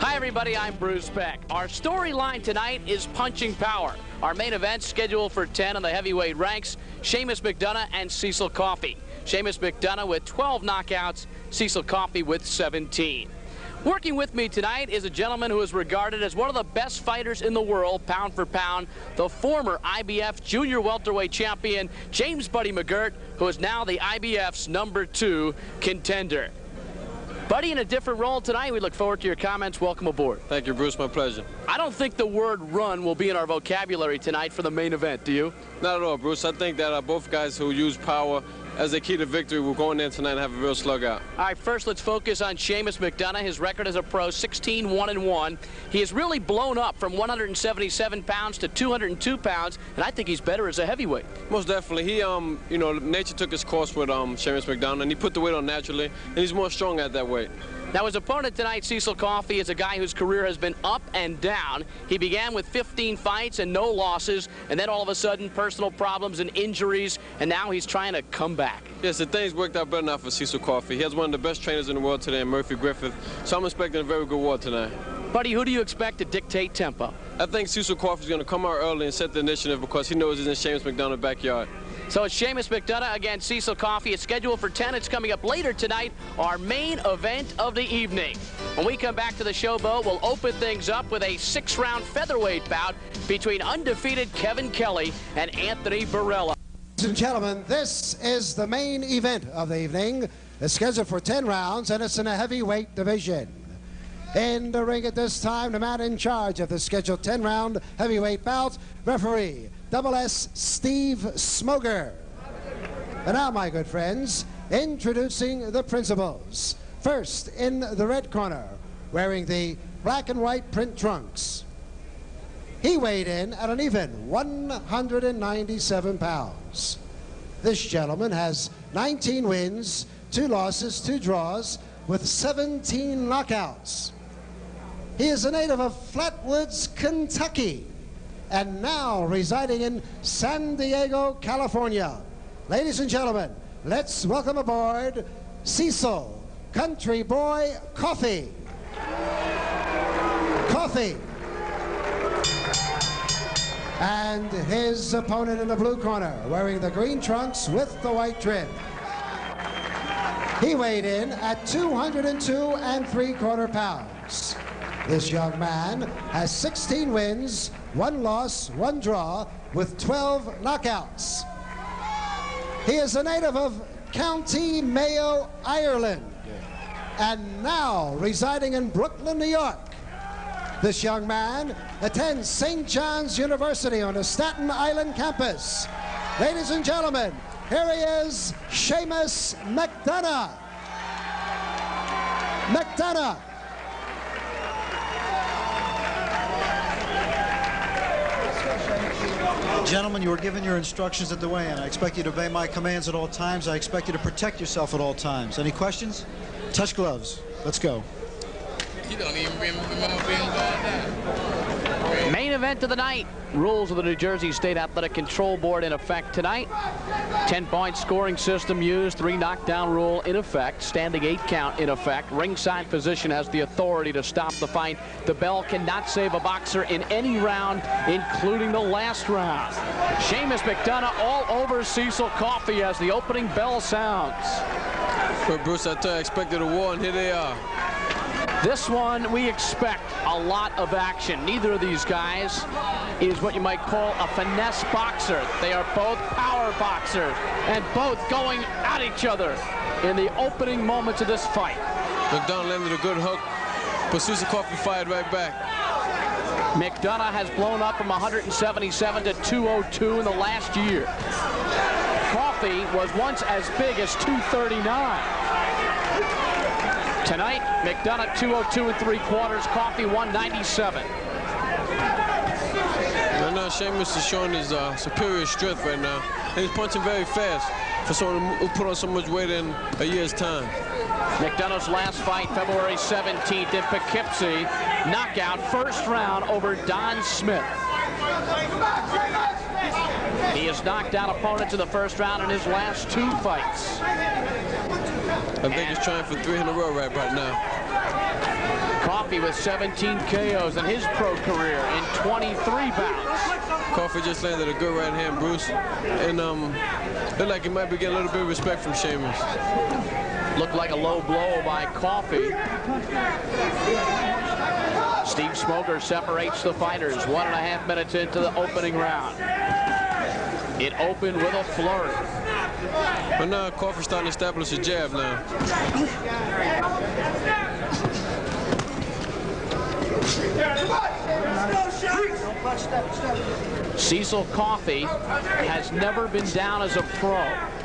Hi everybody, I'm Bruce Beck. Our storyline tonight is punching power. Our main event scheduled for 10 on the heavyweight ranks, Seamus McDonagh and Cecil Coffey. Seamus McDonagh with 12 knockouts, Cecil Coffey with 17. Working with me tonight is a gentleman who is regarded as one of the best fighters in the world, pound for pound, the former IBF junior welterweight champion, James Buddy McGirt, who is now the IBF's #2 contender. Buddy, in a different role tonight, we look forward to your comments. Welcome aboard. Thank you, Bruce. My pleasure. I don't think the word run will be in our vocabulary tonight for the main event, do you? Not at all, Bruce. I think that both guys who use power as a key to victory will go in there tonight and have a real slug out. All right, first let's focus on Seamus McDonagh. His record as a pro, 16-1-1. He has really blown up from 177 pounds to 202 pounds, and I think he's better as a heavyweight. Most definitely. He, you know, nature took his course with Seamus McDonagh, and he put the weight on naturally, and he's more strong at that weight. Now, his opponent tonight, Cecil Coffey, is a guy whose career has been up and down. He began with 15 fights and no losses, and then all of a sudden, personal problems and injuries, and now he's trying to come back. Yes, the things worked out better now for Cecil Coffey. He has one of the best trainers in the world today, Murphy Griffith, so I'm expecting a very good war tonight. Buddy, who do you expect to dictate tempo? I think Cecil Coffey's going to come out early and set the initiative because he knows he's in Seamus McDonagh's backyard. So it's Seamus McDonagh against Cecil Coffey. It's scheduled for 10. It's coming up later tonight, our main event of the evening. When we come back to the showboat, we'll open things up with a 6-round featherweight bout between undefeated Kevin Kelly and Anthony Barella. Ladies and gentlemen, this is the main event of the evening. It's scheduled for 10 rounds, and it's in a heavyweight division. In the ring at this time, the man in charge of the scheduled 10-round heavyweight bout, referee SS Steve Smoger. And now, my good friends, introducing the principals. First, in the red corner, wearing the black and white print trunks. He weighed in at an even 197 pounds. This gentleman has 19 wins, 2 losses, 2 draws, with 17 knockouts. He is a native of Flatwoods, Kentucky, and now residing in San Diego, California. Ladies and gentlemen, let's welcome aboard Cecil Country Boy Coffey. Coffey. And his opponent in the blue corner, wearing the green trunks with the white trim. He weighed in at 202 3/4 pounds. This young man has 16 wins, 1 loss, 1 draw, with 12 knockouts. He is a native of County Mayo, Ireland, and now residing in Brooklyn, New York. This young man attends St. John's University on the Staten Island campus. Ladies and gentlemen, here he is, Seamus McDonagh. McDonagh. Gentlemen, you were given your instructions at the weigh-in. I expect you to obey my commands at all times. I expect you to protect yourself at all times. Any questions? Touch gloves. Let's go. You don't even remember being down. Main event of the night. Rules of the New Jersey State Athletic Control Board in effect tonight. 10-point scoring system used, 3 knockdown rule in effect, standing 8 count in effect. Ringside position has the authority to stop the fight. The bell cannot save a boxer in any round, including the last round. Seamus McDonagh all over Cecil Coffey as the opening bell sounds. But Bruce, I expected a war, and here they are. This one, we expect a lot of action. Neither of these guys is what you might call a finesse boxer. They are both power boxers, and both going at each other in the opening moments of this fight. McDonagh landed a good hook, but Cecil Coffey fired right back. McDonagh has blown up from 177 to 202 in the last year. Coffey was once as big as 239. Tonight, McDonagh 202 3/4, Coffey 197. Right now, Seamus is showing his superior strength right now, and he's punching very fast for someone who put on so much weight in a year's time. McDonagh's last fight, February 17th in Poughkeepsie, knockout first round over Don Smith. He has knocked out opponents in the first round in his last 2 fights. I think he's trying for 3 in a row right now. Coffey Coffey with 17 KOs in his pro career in 23 bouts. Coffey just landed a good right hand, Bruce. And looked like he might be getting a little bit of respect from Seamus. Looked like a low blow by Coffey. Steve Smoger separates the fighters 1.5 minutes into the opening round. It opened with a flurry. But now Coffey's starting to establish a jab now. Cecil Coffey has never been down as a pro.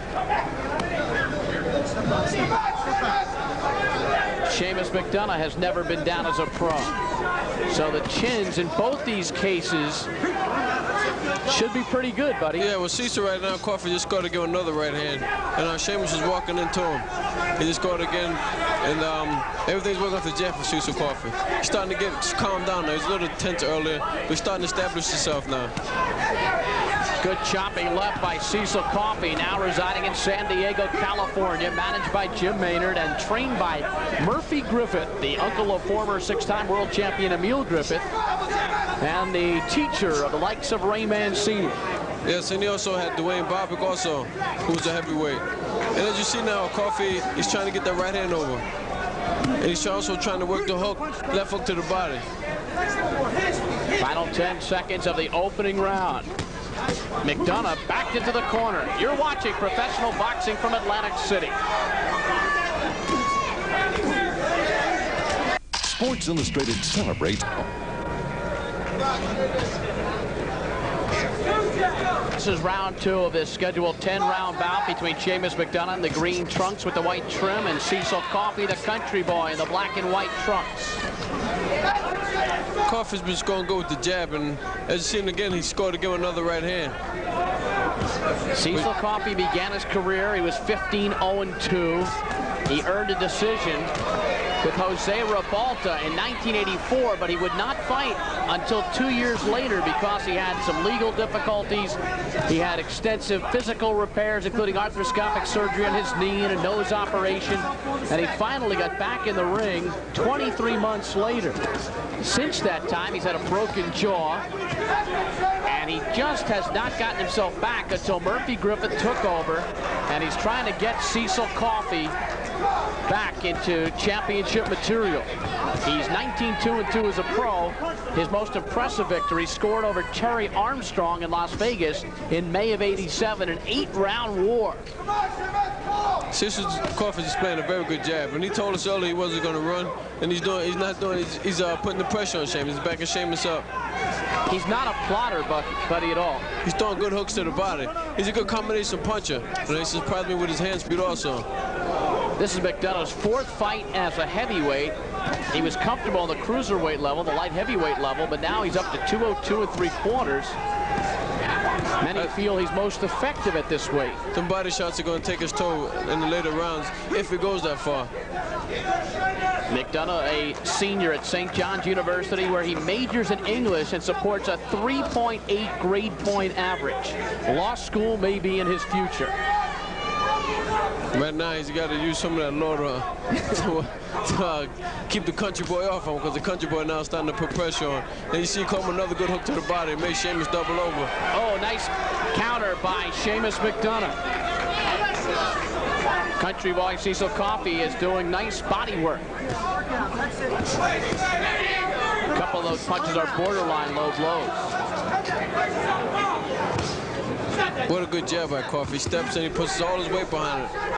Seamus McDonagh has never been down as a pro. So the chins in both these cases should be pretty good, buddy. Yeah, well, Cecil right now, Coffey just got to give another right hand. And Seamus is walking into him. He just got again. And everything's working off the jab for Cecil Coffey. He's starting to get calm down now. He's a little tense earlier, but he's starting to establish himself now. Good chopping left by Cecil Coffey, now residing in San Diego, California, managed by Jim Maynard and trained by Murphy Griffith, the uncle of former 6-time world champion Emile Griffith, and the teacher of the likes of Rayman Sr. Yes, and he also had Dwayne Bobbick also, who's a heavyweight. And as you see now, Coffey is trying to get that right hand over. And he's also trying to work the hook, left hook to the body. Final 10 seconds of the opening round. McDonagh backed into the corner. You're watching professional boxing from Atlantic City. Sports Illustrated celebrates. This is round 2 of this scheduled 10-round bout between Seamus McDonagh in the green trunks with the white trim and Cecil Coffey, the country boy, in the black and white trunks. Coffey's been going to go with the jab, and as you see him again, he scored to give another right hand. Cecil Coffey began his career. He was 15-0-2. He earned a decision with Jose Ribalta in 1984, but he would not fight until 2 years later because he had some legal difficulties. He had extensive physical repairs, including arthroscopic surgery on his knee and a nose operation, and he finally got back in the ring 23 months later. Since that time, he's had a broken jaw, and he just has not gotten himself back until Murphy Griffith took over, and he's trying to get Cecil Coffey back into championship material. He's 19-2-2 as a pro. His most impressive victory scored over Terry Armstrong in Las Vegas in May of '87, an 8-round war. Cecil Coffey is playing a very good jab, and he told us earlier he wasn't going to run, and he's putting the pressure on Seamus. He's backing Seamus up. He's not a plotter, buddy, at all. He's throwing good hooks to the body. He's a good combination puncher, and he surprised me with his hand speed also. This is McDonagh's 4th fight as a heavyweight. He was comfortable on the cruiserweight level, the light heavyweight level, but now he's up to 202 3/4. Many feel he's most effective at this weight. Some body shots are going to take his toll in the later rounds if it goes that far. McDonagh, a senior at St. John's University, where he majors in English and supports a 3.8 grade point average. Law school may be in his future. Right now, he's got to use some of that law to keep the country boy off him, because the country boy now is starting to put pressure on. And you see come another good hook to the body, make Seamus double over. Oh, nice counter by Seamus McDonagh. Country boy Cecil Coffey is doing nice body work. A couple of those punches are borderline low blows. What a good jab by Coffey. Steps in, he puts all his weight behind it.